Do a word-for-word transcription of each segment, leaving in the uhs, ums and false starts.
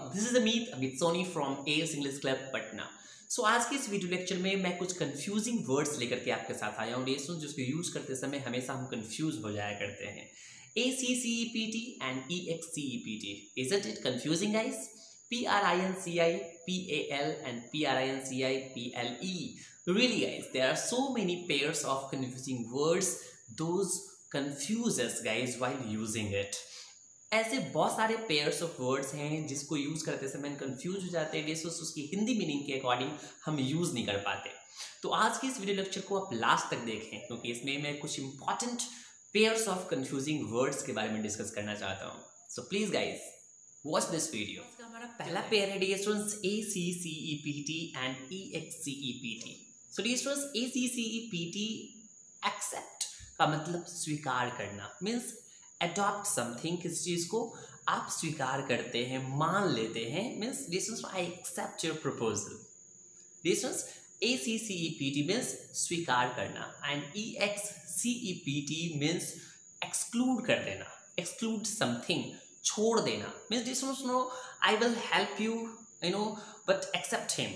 This is Amit Amit Soni from S English club Patna. So आज के इस वीडियो लेक्चर में मैं कुछ कंफ्यूजिंग वर्ड्स लेकर के आपके साथ आया हूँ लेसन जिसको यूज करते समय हमेशा हम कंफ्यूज हो जाया करते हैं। A C C E P T and E X C E P T, isn't it confusing guys? P R I N C I P A L and P R I N C I P L E. Really guys, there are so many pairs of confusing words. Those confuse us guys while using it. ऐसे बहुत सारे pairs of words हैं जिसको use करते समय confuse हो जाते हैं, जैसे उसकी हिंदी मीनिंग के अकॉर्डिंग हम यूज नहीं कर पाते। तो आज की इस वीडियो लेक्चर को आप लास्ट तक देखें क्योंकि इसमें मैं कुछ important pairs of confusing words के बारे में डिस्कस करना चाहता हूँ। So please guys watch this video. हमारा पहला पेयर है dear students A C C E P T and E X C E P T. So dear students A C C E P T accept का मतलब स्वीकार करना, means adopt something, किसी चीज को आप स्वीकार करते हैं, मान लेते हैं, means distance I accept your proposal. Distance A C C E P T means स्वीकार करना and E X C E P T means exclude कर देना, एक्सक्लूड समथिंग, छोड़ देना। Means distance no I will help you you know but accept him,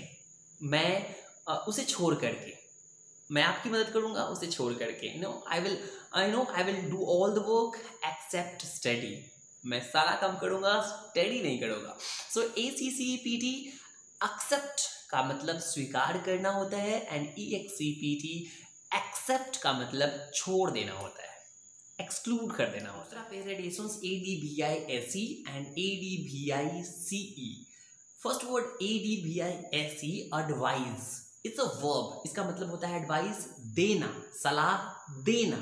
मैं uh, उसे छोड़ करके, मैं आपकी मदद करूंगा उसे छोड़ करके। No I will I no I will do all the work except study, मैं सारा काम करूंगा स्टडी नहीं करूंगा। So A C C P T accept का मतलब स्वीकार करना होता है and E X C P T accept का मतलब छोड़ देना होता है, एक्सक्लूड कर देना होता है। पेरेडिएशंस A D B I S E and A D B I C E. First word A D B I S E, advise, it's a verb, इसका मतलब होता है एडवाइस, देना, सलाह देना।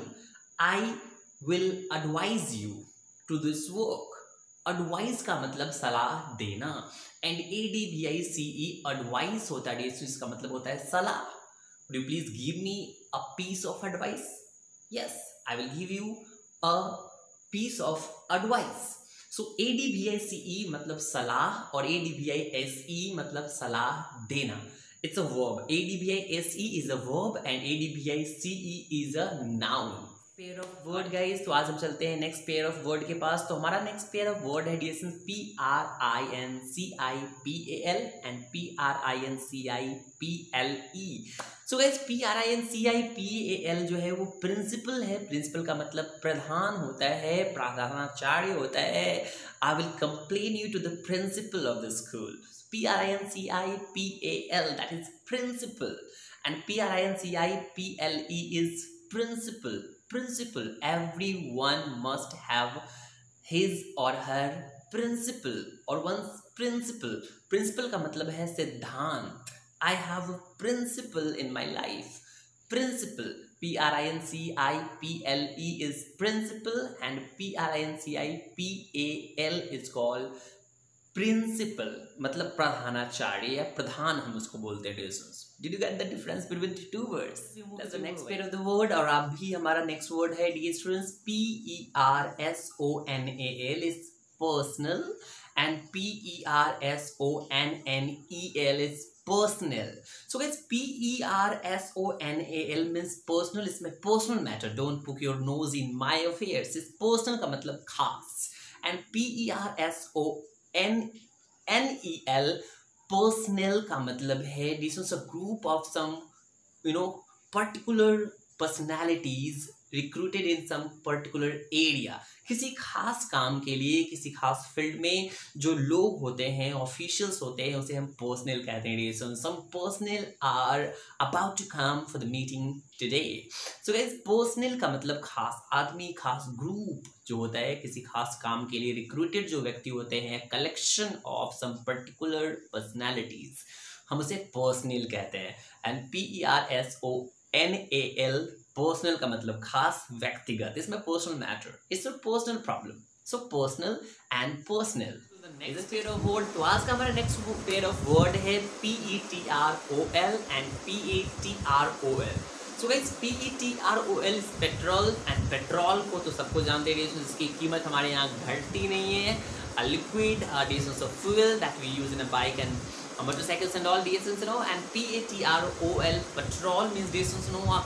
I will advise you to this work, advice का मतलब सलाह देना and A D B I C E advice होता है, इसका मतलब होता है सलाह। Would you please give me a piece of advice? Yes, I will give you a piece of advice. So A D B I C E मतलब सलाह और A D B I S E मतलब सलाह देना। It's a verb. A D B I S E is a verb and A D B I C E is a noun. Pair of word guys. तो आज हम चलते हैं next pair of word के पास। तो हमारा नेक्स्ट पेयर ऑफ वर्ड है dear P R I N C I P A L and P R I N C I P L E. So guys P R I N C I P A L जो है वो principal है। Principal का मतलब प्रधान होता है, प्रधानाचार्य होता है। I will complain you to the principal of the school. P R I N C I P A L, that is principal, and P R I N C I P L E is principal. Principal, everyone must have his or her principal or one's principal. Principal का मतलब है सिद्धांत। I have a principle in my life. Principal, P R I N C I P L E is principal and P R I N C I P A L is called principal, मतलब प्रधानाचार्य या प्रधान हम उसको बोलते हैं। Did you get the difference between the two words? That's the next pair of the word। और अब भी हमारा next word है dear students P E R S O N A L is personal and P E R S O N N E L is personal. So guys P E R S O N A L means personal, इसमें personal matter, don't put your nose in my affairs। इस personal का मतलब खास and P E R S O N N E L personnel का मतलब है this is a group of some you know particular personalities recruited in some particular area। किसी खास काम के लिए, किसी खास फील्ड में जो लोग होते हैं, ऑफिशियल्स होते हैं, उसे हम पर्सनल कहते हैं। so some personnel are about to come for the meeting today। so guys personal का मतलब खास आदमी, खास ग्रुप जो होता है किसी खास काम के लिए, रिक्रूटेड जो व्यक्ति होते हैं, collection of some particular personalities, हम उसे पर्सनल कहते हैं। And P E R S O N A L personal का मतलब खास, व्यक्तिगत, इसमें personal matter, it's a personal problem. So personal and personal. Next pair of word, तो आज का हमारा नेक्स्ट पेयर ऑफ वर्ड है P E T R O L and P A T R O L. So guys P E T R O L is petrol and petrol को तो सबको जानते हैं, इसकी कीमत हमारे यहाँ घटती नहीं है। A liquid, a diesel of fuel that we use in a bike and a motorcycles and all diesels, you know, and P A T R O L petrol means diesels, you know,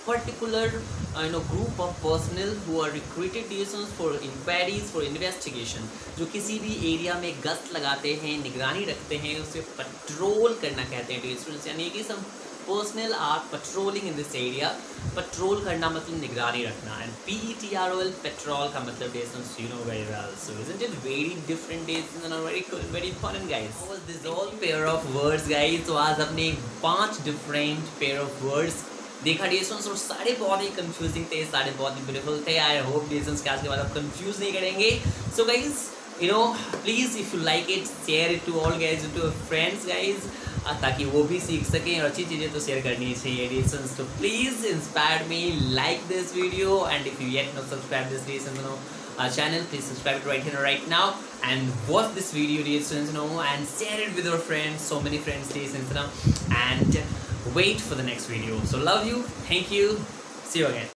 particular uh, you know group of personnel who are recruited dear students for inquiries for investigation, जो किसी भी area में गश्त लगाते हैं, निगरानी रखते हैं, उसे पेट्रोल करना कहते हैं dear students। यानी कि some personnel are patrolling in this area। Patrol करना मतलब निगरानी रखना, and P E T R O L patrol का मतलब dear students you know very well, so isn't it very different dear students and very cool, very important guys। What was this all pair of words guys? तो आज अपने पांच different pair of words देखा dear students, और सारे बहुत ही confusing थे, सारे बहुत ही ब्यूटीफुल थे। आई होप dear students आज के बाद आप कंफ्यूज नहीं करेंगे। So guys you know please if you like it share it to all guys, to your friends guys, ताकि वो भी सीख सकें, और अच्छी चीज़ें तो शेयर करनी चाहिए dear students। तो please inspire me, like this video, and if you yet not subscribe this dear students, you know our channel, please subscribe it right here right now and watch this video dear students, you know, and share it with your friends, so many friends dear students, you know, and wait for the next video। So love you, thank you, see you again।